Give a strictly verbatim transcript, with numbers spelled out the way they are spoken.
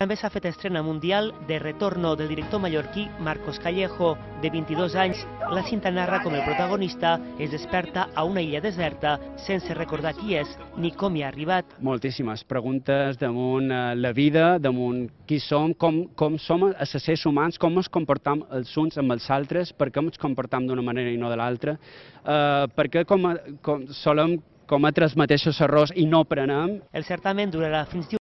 També s'ha fet estrena mundial de Retorno del director mallorquí Marcos Callejo, de vint-i-dos anys. La cinta narra com el protagonista es desperta a una illa deserta sense recordar qui és ni com hi ha arribat. Moltíssimes preguntes damunt la vida, damunt qui som, com, com som els éssers humans, com ens comportam els uns amb els altres, per què ens comportam d'una manera i no de l'altra, eh, per què com, com, solem cometre els mateixos errors i no prenem. El certamen durarà fins